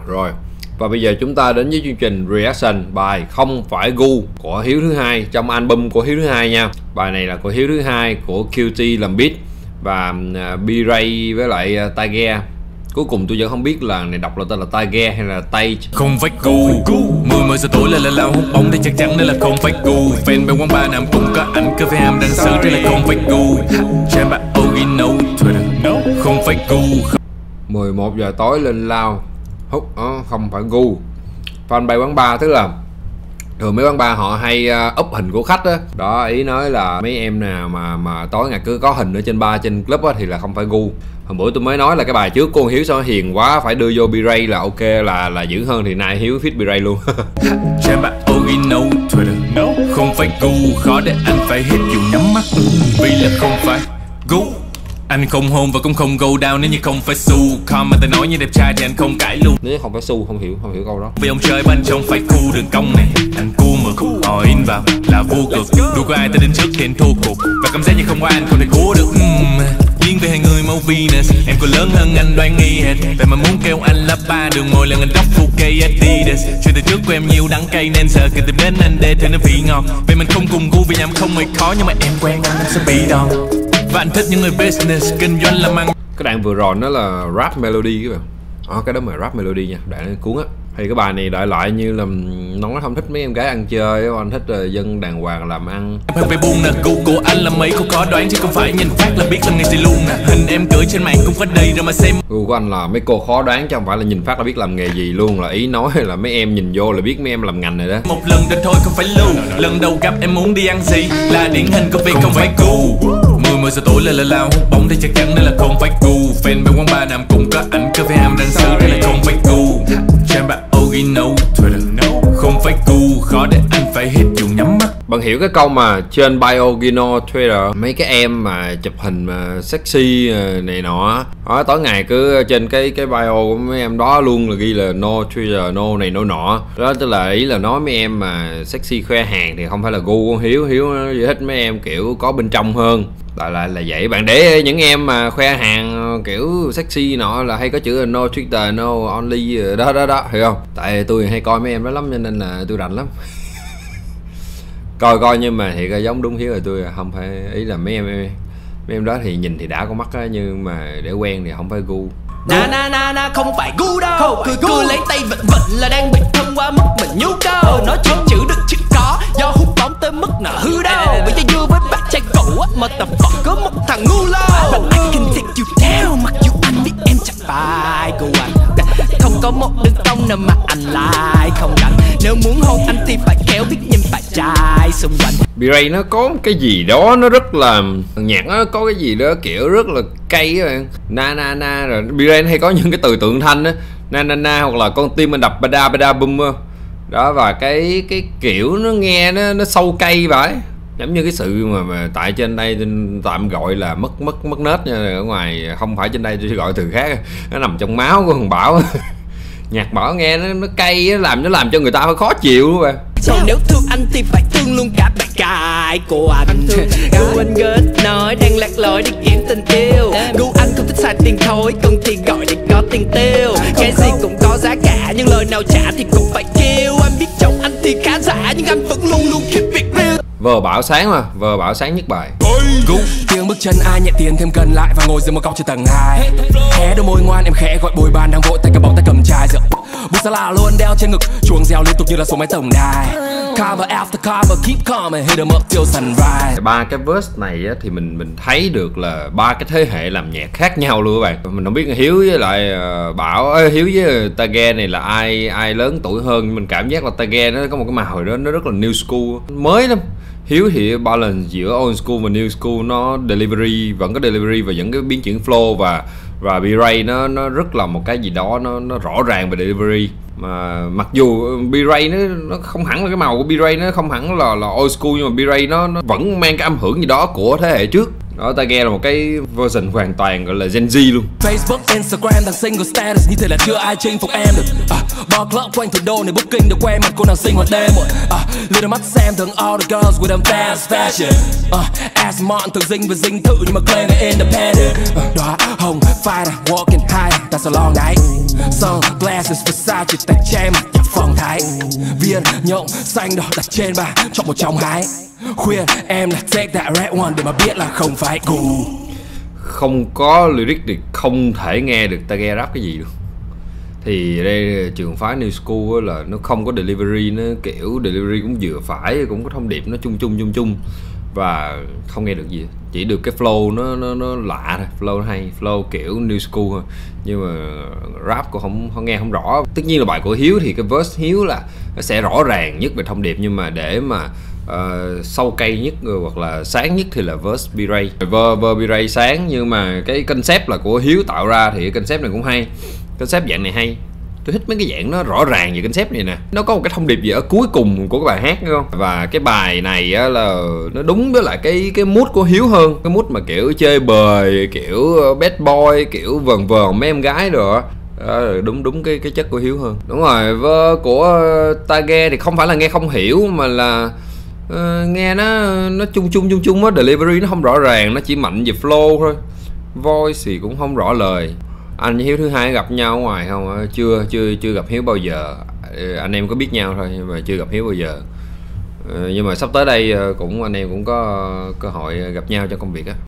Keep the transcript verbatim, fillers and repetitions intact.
Rồi, và bây giờ chúng ta đến với chương trình reaction bài Không Phải Gu của Hiếu thứ hai, trong album của Hiếu thứ hai nha. Bài này là của Hiếu thứ hai, của quy tê làm beat và uh, B-Ray với lại uh, Tiger. Cuối cùng tôi vẫn không biết là này đọc là tên là Tiger hay là Tay. Không phải gu, mười mười giờ tối là là lao hút bóng thì chắc chắn đây là không phải gu. Fan bên quán bar nam cũng có ảnh cà phê ham đang xử đây là không phải gu. Trang bạn Ogino Twitter, không phải gu. Mười một giờ tối lên lao hút đó, không phải gu. Fanpage quán bar, tức là thường mấy quán bar họ hay uh, up hình của khách đó. Đó, ý nói là mấy em nào mà mà tối ngày cứ có hình ở trên bar, trên club á thì là không phải gu. Hôm bữa tôi mới nói là cái bài trước của Hiếu sao hiền quá, phải đưa vô B-Ray là ok, là là dữ hơn, thì nay Hiếu feat B-Ray luôn. Trang bạn Ogino Twitter, không phải gu, khó để anh phải hết dù nhắm mắt, vì là không phải gu. Anh không hôn và cũng không go down nếu như không phải su. Con mà ta nói như đẹp trai thì anh không cãi luôn. Nếu không phải su, không hiểu, không hiểu câu đó. Vì ông chơi bên trong phải khu đường cong này. Anh cu mực, họ in vào là vô cực. Đủ có ai ta đến trước thì anh thua cuộc. Và cảm giác như không có anh không thể cứu được. uhm. Riêng về hai người mẫu Venus, em còn lớn hơn anh đoán nghi hết. Vậy mà muốn kêu anh là ba đường môi lần anh đắp full cây Adidas. Chuyện từ trước của em nhiều đắng cay nên sợ khi tìm đến anh để thêm nó vị ngọt. Vậy mình không cùng gu vì nhắm không hề khó, nhưng mà em quen anh sẽ bị đòn. Và anh thích những người business, kinh doanh làm ăn. Cái đoạn vừa rồi nó là rap melody các bạn. Đó, cái đó mà rap melody nha, đoạn nó cuốn á. Thì cái bài này đại loại như là nó không thích mấy em gái ăn chơi, anh thích uh, dân đàng hoàng làm ăn. Em phải buông nè, gu của anh là mấy cô khó đoán chứ không phải nhìn phát là biết làm nghề gì luôn nè. Hình em gửi trên mạng cũng phải đầy ra mà xem. Gu của anh là mấy cô khó đoán chứ không phải là nhìn phát là biết làm nghề gì luôn, là ý nói là mấy em nhìn vô là biết mấy em làm ngành này đó. Một lần đến thôi không phải lưu, lần đầu gặp em muốn đi ăn gì là điển hình công việc không, không phải gu. Mười mười giờ tối là là lao hút bóng thì chắc chắn đây là không phải gu. Fan bên quán bar nam cũng có ảnh cà phê ham đang xử đây là không phải gu. Trang bạn Ogino Twitter, không phải gu, khó để anh phải hít dù nhắm mắt. Bạn hiểu cái câu mà trên bio Ogino Twitter, mấy cái em mà chụp hình mà sexy này nọ đó, tối ngày cứ trên cái cái bio của mấy em đó luôn là ghi là no Twitter, no này no nọ đó, tức là ý là nói mấy em mà sexy khoe hàng thì không phải là gu của Hiếu. Hiếu nó thích mấy em kiểu có bên trong hơn. Đại lại là vậy. Bạn để những em mà khoe hàng kiểu sexy nọ là hay có chữ no Twitter, no only đó đó đó, hiểu không? Tại tôi hay coi mấy em đó lắm cho nên là tôi rành lắm. Coi coi nhưng mà thì giống đúng Hiếu rồi, tôi không phải ý là mấy em mấy em đó thì nhìn thì đã có mắt á, nhưng mà để quen thì không phải gu. Na na na na không phải gu đâu. Cười cười lấy tay vịnh vịnh là đang bị thân quá mức mình nhu đâu. Nói chuyện chữ được chứ có do hút bóng tới mức nợ hư đâu. Vì cho dưa với bạn trai cũ á mà tập còn có một thằng ngu lâu. But I can take you down mặc dù anh biết em chẳng phải của anh. Không có một đường cong nào mà anh lại không đánh. Nếu muốn hôn anh thì phải kéo biết nhìn phải trai xung quanh. B-Ray nó có cái gì đó nó rất là nhạc, nó có cái gì đó kiểu rất là cay á bạn. Na na na rồi B-Ray hay có những cái từ tượng thanh á, na na na hoặc là con tim anh đập ba da ba da bum đó, và cái cái kiểu nó nghe nó nó sâu cay vậy, giống như cái sự mà, mà tại trên đây tạm gọi là mất mất mất nết nha, ở ngoài không phải trên đây tôi sẽ gọi từ khác, nó nằm trong máu của thằng Bảo. Nhạc Bảo nghe nó nó cay á, làm nó làm cho người ta phải khó chịu luôn bạn. Còn nếu thương anh thì phải thương luôn cả bạn gái của anh. Gu anh ghét nói đang lạc lối đi kiếm tình yêu. Gu anh không thích xài tiền thôi, cần thì gọi để có tiền tiêu. Cái gì cũng có giá cả nhưng lời nào trả thì cũng phải kêu. Anh biết chồng anh thì khá giả nhưng anh vẫn luôn luôn keep it real. Vờ Bảo sáng mà, vờ Bảo sáng nhất bài. Gu tiếng bước chân ai nhẹ tiền thêm cân lại và ngồi dưới một góc trên tầng hai. Hé đôi môi ngoan em khẽ gọi bồi bàn đang vội tay cầm bóng tay cầm chai rượu. Bút xa là luôn đeo trên ngực, chuông reo liên tục như là số máy tổng đài. Cover after cover keep coming, hit em up till sunrise. Ba cái verse này á, thì mình mình thấy được là ba cái thế hệ làm nhạc khác nhau luôn các bạn. Mình không biết Hiếu với lại uh, Bảo, uh, Hiếu với Tiger này là ai ai lớn tuổi hơn. Mình cảm giác là Tiger nó có một cái màu đó nó rất là new school, mới lắm. Hiếu thì balance giữa old school và new school, nó delivery vẫn có delivery và vẫn cái biến chuyển flow, và và B-Ray nó nó rất là một cái gì đó nó nó rõ ràng về delivery. Mà mặc dù B-Ray nó nó không hẳn là cái màu của B-Ray nó không hẳn là là old school, nhưng mà B-Ray nó nó vẫn mang cái âm hưởng gì đó của thế hệ trước. Đó, ta nghe là một cái version hoàn toàn gọi là Gen Z luôn. Facebook, Instagram đang single status như thế là chưa ai chinh phục em được. À, bar club quanh thủ đô này booking được quay mặt cô nàng xinh hoạt đêm. uh, Lừa đôi mắt xem thường all the girls with them fast fashion. uh, Ass mọn thường dinh và dinh thự nhưng mà claim là independent. uh, Đóa hồng fighter walking high, that's a long night. Sunglasses Versace tay che mặt nhà phong thái. Viên nhộng xanh đỏ đặt trên bàn chọn một trong hai. Khuyên em là take that red one để mà biết là không phải gu. Không có lyric thì không thể nghe được Tage rap cái gì được. Thì đây trường phái New School là nó không có delivery, nó kiểu delivery cũng vừa phải, cũng có thông điệp nó chung chung chung chung và không nghe được gì, chỉ được cái flow nó nó nó lạ thôi, flow nó hay, flow kiểu New School thôi, nhưng mà rap cũng không không nghe không rõ. Tất nhiên là bài của Hiếu thì cái verse Hiếu là nó sẽ rõ ràng nhất về thông điệp, nhưng mà để mà Uh, sâu cây nhất hoặc là sáng nhất thì là verse B-Ray. Ver, ver B-Ray sáng, nhưng mà cái concept là của Hiếu tạo ra thì cái concept này cũng hay, concept dạng này hay. Tôi thích mấy cái dạng nó rõ ràng về concept này nè, nó có một cái thông điệp gì ở cuối cùng của cái bài hát, đúng không? Và cái bài này á, là nó đúng với lại cái cái mood của Hiếu hơn, cái mood mà kiểu chơi bời, kiểu bad boy, kiểu vờn vờn mấy em gái rồi. À, đúng đúng cái cái chất của Hiếu hơn. Đúng rồi, verse của Tage thì không phải là nghe không hiểu mà là Uh, nghe nó nó chung chung chung chung á, delivery nó không rõ ràng, nó chỉ mạnh về flow thôi, voice thì cũng không rõ lời. Anh với Hiếu thứ hai gặp nhau ở ngoài không? Chưa chưa chưa gặp Hiếu bao giờ. Anh em có biết nhau thôi nhưng mà chưa gặp Hiếu bao giờ. Uh, nhưng mà sắp tới đây cũng anh em cũng có cơ hội gặp nhau trong công việc á.